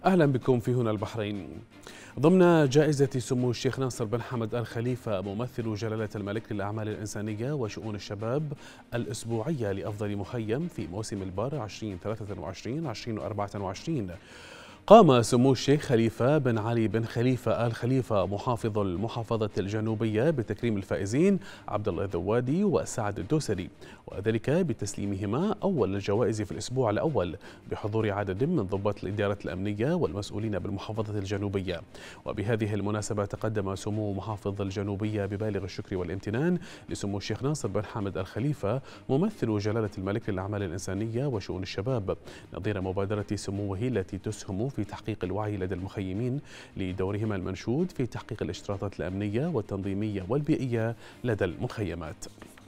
أهلا بكم في هنا البحرين. ضمن جائزة سمو الشيخ ناصر بن حمد آل خليفة ممثل جلالة الملك للأعمال الإنسانية وشؤون الشباب الأسبوعية لأفضل مخيم في موسم البار 2023-2024، قام سمو الشيخ خليفة بن علي بن خليفة آل خليفة محافظ المحافظة الجنوبية بتكريم الفائزين عبد الله الذوادي وسعد الدوسري، وذلك بتسليمهما أول الجوائز في الأسبوع الأول بحضور عدد من ضباط الإدارة الأمنية والمسؤولين بالمحافظة الجنوبية. وبهذه المناسبة تقدم سمو محافظ الجنوبية ببالغ الشكر والامتنان لسمو الشيخ ناصر بن حمد آل خليفة ممثل جلالة الملك للأعمال الإنسانية وشؤون الشباب نظير مبادرة سموه التي تسهم في تحقيق الوعي لدى المخيمين لدورهما المنشود في تحقيق الاشتراطات الأمنية والتنظيمية والبيئية لدى المخيمات.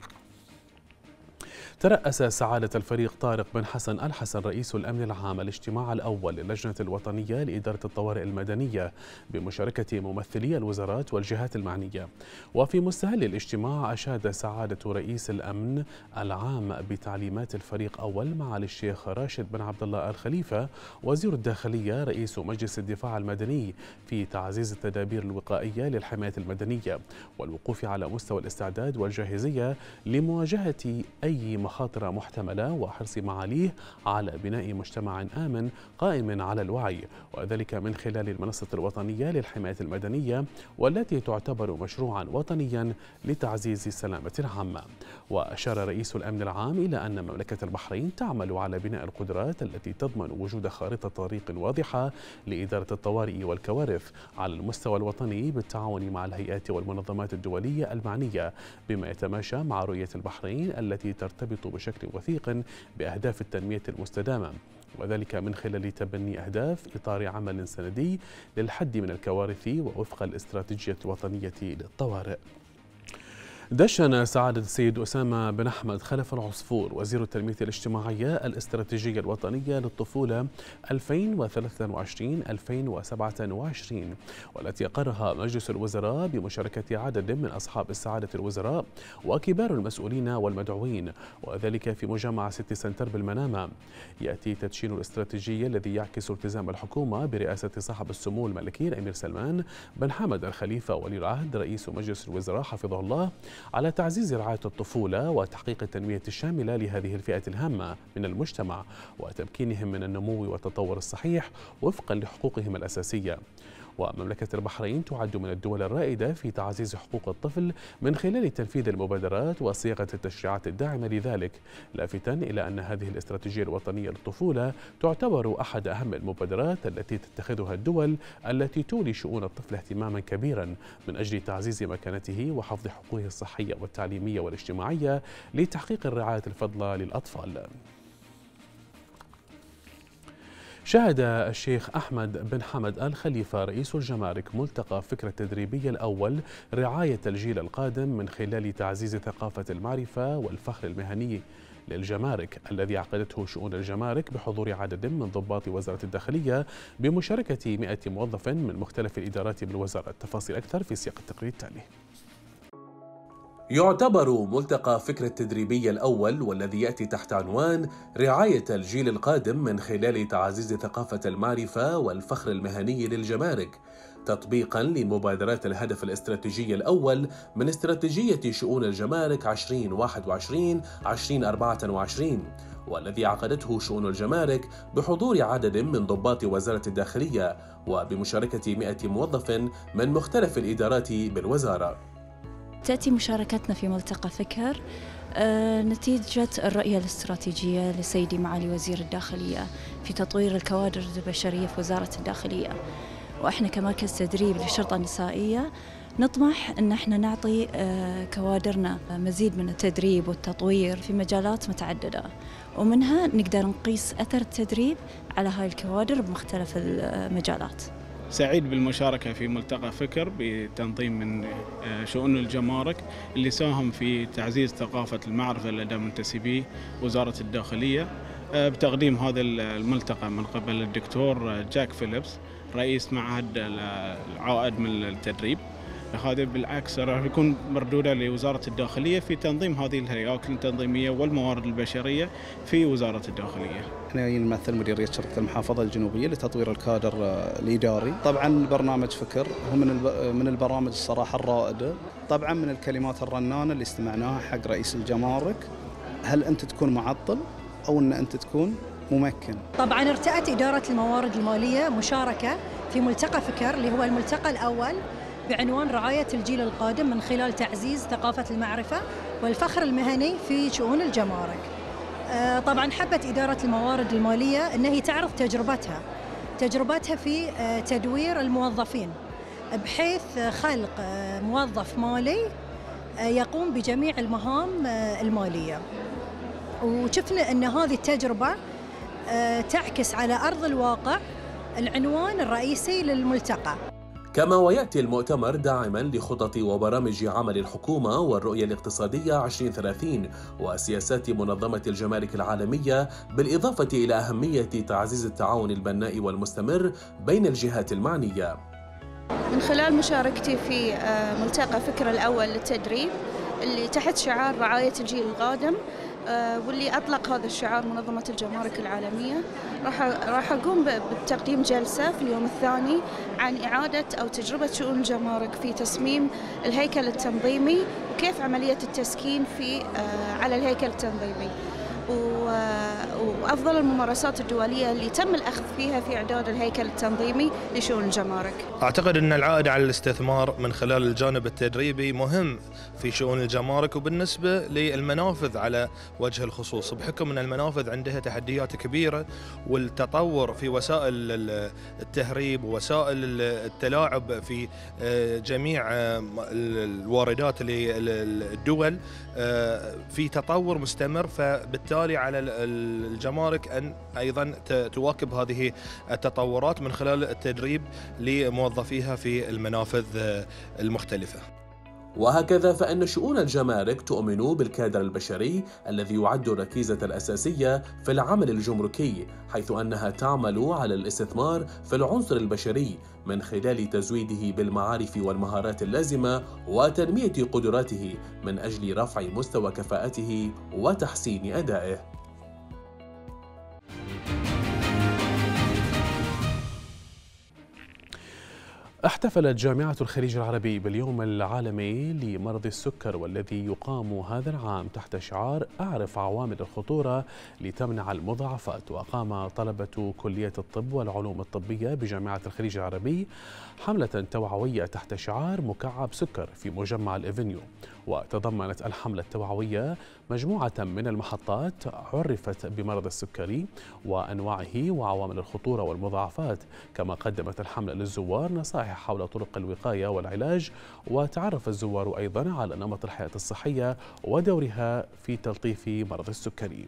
ترأس سعادة الفريق طارق بن حسن الحسن رئيس الأمن العام الاجتماع الأول للجنة الوطنية لإدارة الطوارئ المدنية بمشاركة ممثلي الوزارات والجهات المعنية. وفي مستهل الاجتماع أشاد سعادة رئيس الأمن العام بتعليمات الفريق أول معالي الشيخ راشد بن عبد الله آل خليفة وزير الداخلية رئيس مجلس الدفاع المدني في تعزيز التدابير الوقائية للحماية المدنية والوقوف على مستوى الاستعداد والجاهزية لمواجهة أي مخاطر محتملة وحرص معاليه على بناء مجتمع آمن قائم على الوعي، وذلك من خلال المنصة الوطنية للحماية المدنية والتي تعتبر مشروعا وطنيا لتعزيز السلامة العامة. وأشار رئيس الأمن العام إلى أن مملكة البحرين تعمل على بناء القدرات التي تضمن وجود خارطة طريق واضحة لإدارة الطوارئ والكوارث على المستوى الوطني بالتعاون مع الهيئات والمنظمات الدولية المعنية، بما يتماشى مع رؤية البحرين التي ترتبط بشكل وثيق بأهداف التنمية المستدامة، وذلك من خلال تبني أهداف إطار عمل سندي للحد من الكوارث ووفق الاستراتيجية الوطنية للطوارئ. دشن سعادة السيد أسامة بن أحمد خلف العصفور وزير التنمية الاجتماعية الاستراتيجية الوطنية للطفولة 2023-2027 والتي أقرها مجلس الوزراء بمشاركة عدد من أصحاب السعادة الوزراء وكبار المسؤولين والمدعوين، وذلك في مجمع سيتي سنتر بالمنامة. يأتي تدشين الاستراتيجية الذي يعكس التزام الحكومة برئاسة صاحب السمو الملكي الأمير سلمان بن حمد الخليفة ولي العهد رئيس مجلس الوزراء حفظه الله على تعزيز رعاية الطفولة وتحقيق التنمية الشاملة لهذه الفئة الهامة من المجتمع وتمكينهم من النمو والتطور الصحيح وفقا لحقوقهم الأساسية. ومملكة البحرين تعد من الدول الرائدة في تعزيز حقوق الطفل من خلال تنفيذ المبادرات وصياغة التشريعات الداعمة لذلك، لافتا إلى أن هذه الاستراتيجية الوطنية للطفولة تعتبر أحد أهم المبادرات التي تتخذها الدول التي تولي شؤون الطفل اهتماما كبيرا من أجل تعزيز مكانته وحفظ حقوقه الصحية والتعليمية والاجتماعية لتحقيق الرعاية الفضلى للأطفال. شهد الشيخ أحمد بن حمد آل خليفة رئيس الجمارك ملتقى فكرة التدريبية الأول رعاية الجيل القادم من خلال تعزيز ثقافة المعرفة والفخر المهني للجمارك الذي عقدته شؤون الجمارك بحضور عدد من ضباط وزارة الداخلية بمشاركة 100 موظف من مختلف الإدارات بالوزارة. التفاصيل أكثر في سياق التقرير التالي. يعتبر ملتقى فكرة التدريبية الأول والذي يأتي تحت عنوان رعاية الجيل القادم من خلال تعزيز ثقافة المعرفة والفخر المهني للجمارك تطبيقا لمبادرات الهدف الاستراتيجي الأول من استراتيجية شؤون الجمارك 2021-2024 والذي عقدته شؤون الجمارك بحضور عدد من ضباط وزارة الداخلية وبمشاركة 100 موظف من مختلف الإدارات بالوزارة. تأتي مشاركتنا في ملتقى فكر نتيجة الرؤية الاستراتيجية لسيدي معالي وزير الداخلية في تطوير الكوادر البشرية في وزارة الداخلية، وإحنا كمركز تدريب للشرطة النسائية نطمح أن احنا نعطي كوادرنا مزيد من التدريب والتطوير في مجالات متعددة، ومنها نقدر نقيس أثر التدريب على هاي الكوادر بمختلف المجالات. سعيد بالمشاركة في ملتقى فكر بتنظيم من شؤون الجمارك اللي ساهم في تعزيز ثقافة المعرفة لدى منتسبي وزارة الداخلية بتقديم هذا الملتقى من قبل الدكتور جاك فيليبس رئيس معهد العائد من التدريب. هذا بالعكس راح يكون مردوده لوزارة الداخلية في تنظيم هذه الهياكل التنظيمية والموارد البشرية في وزارة الداخلية. احنا نمثل مديرية شرطة المحافظة الجنوبية لتطوير الكادر الإداري. طبعا برنامج فكر هو من البرامج الصراحة الرائدة. طبعا من الكلمات الرنانة اللي استمعناها حق رئيس الجمارك، هل أنت تكون معطل أو أن أنت تكون ممكن. طبعا ارتأت إدارة الموارد المالية مشاركة في ملتقى فكر اللي هو الملتقى الأول بعنوان رعاية الجيل القادم من خلال تعزيز ثقافة المعرفة والفخر المهني في شؤون الجمارك. طبعا حبت إدارة الموارد المالية أن هي تعرض تجربتها في تدوير الموظفين، بحيث خلق موظف مالي يقوم بجميع المهام المالية. وشفنا أن هذه التجربة تعكس على أرض الواقع العنوان الرئيسي للملتقى. كما ويأتي المؤتمر داعماً لخطط وبرامج عمل الحكومة والرؤية الاقتصادية 2030 وسياسات منظمة الجمارك العالمية، بالإضافة إلى أهمية تعزيز التعاون البناء والمستمر بين الجهات المعنية. من خلال مشاركتي في ملتقى فكر الأول للتدريب اللي تحت شعار رعاية الجيل القادم، واللي أطلق هذا الشعار منظمة الجمارك العالمية، راح أقوم بتقديم جلسة في اليوم الثاني عن إعادة أو تجربة شؤون الجمارك في تصميم الهيكل التنظيمي وكيف عملية التسكين على الهيكل التنظيمي، وأفضل الممارسات الدولية اللي تم الأخذ فيها في إعداد الهيكل التنظيمي لشؤون الجمارك. أعتقد أن العائد على الاستثمار من خلال الجانب التدريبي مهم في شؤون الجمارك، وبالنسبة للمنافذ على وجه الخصوص، بحكم أن المنافذ عندها تحديات كبيرة، والتطور في وسائل التهريب ووسائل التلاعب في جميع الواردات للدول في تطور مستمر، فبالتالي على الجمارك أن أيضا تواكب هذه التطورات من خلال التدريب لموظفيها في المنافذ المختلفة. وهكذا فإن شؤون الجمارك تؤمن بالكادر البشري الذي يعد الركيزة الأساسية في العمل الجمركي، حيث أنها تعمل على الاستثمار في العنصر البشري من خلال تزويده بالمعارف والمهارات اللازمة وتنمية قدراته من أجل رفع مستوى كفاءته وتحسين أدائه. احتفلت جامعة الخليج العربي باليوم العالمي لمرض السكر، والذي يقام هذا العام تحت شعار أعرف عوامل الخطورة لتمنع المضاعفات. وقام طلبة كلية الطب والعلوم الطبية بجامعة الخليج العربي حملة توعوية تحت شعار مكعب سكر في مجمع الإفنيو، وتضمنت الحملة التوعوية مجموعة من المحطات عرفت بمرض السكري وأنواعه وعوامل الخطورة والمضاعفات، كما قدمت الحملة للزوار نصائح حول طرق الوقاية والعلاج، وتعرف الزوار أيضا على نمط الحياة الصحية ودورها في تلطيف مرض السكري.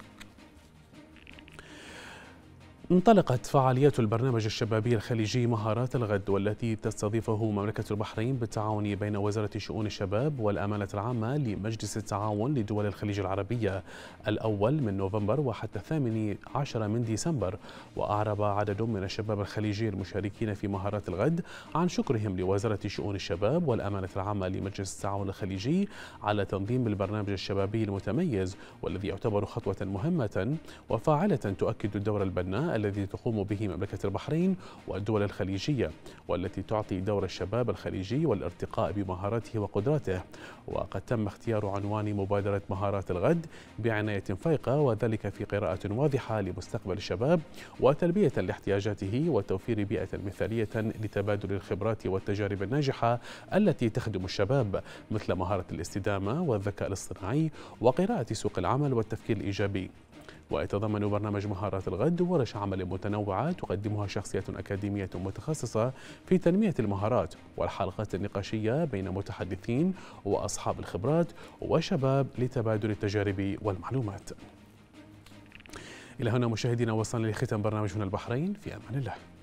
انطلقت فعاليات البرنامج الشبابي الخليجي مهارات الغد، والتي تستضيفه مملكة البحرين بالتعاون بين وزارة شؤون الشباب والأمانة العامة لمجلس التعاون لدول الخليج العربية، الأول من نوفمبر وحتى 18 من ديسمبر. وأعرب عدد من الشباب الخليجي المشاركين في مهارات الغد عن شكرهم لوزارة شؤون الشباب والأمانة العامة لمجلس التعاون الخليجي على تنظيم البرنامج الشبابي المتميز، والذي يعتبر خطوة مهمة وفاعلة تؤكد الدور البناء الذي تقوم به مملكة البحرين والدول الخليجية، والتي تعطي دور الشباب الخليجي والارتقاء بمهاراته وقدراته. وقد تم اختيار عنوان مبادرة مهارات الغد بعناية فائقة، وذلك في قراءة واضحة لمستقبل الشباب وتلبية لاحتياجاته وتوفير بيئة مثالية لتبادل الخبرات والتجارب الناجحة التي تخدم الشباب، مثل مهارة الاستدامة والذكاء الاصطناعي وقراءة سوق العمل والتفكير الإيجابي. ويتضمن برنامج مهارات الغد ورش عمل متنوعة تقدمها شخصيات أكاديمية متخصصة في تنمية المهارات، والحلقات النقاشية بين متحدثين وأصحاب الخبرات وشباب لتبادل التجارب والمعلومات. إلى هنا مشاهدينا وصلنا لختام برنامج من البحرين، في أمان الله.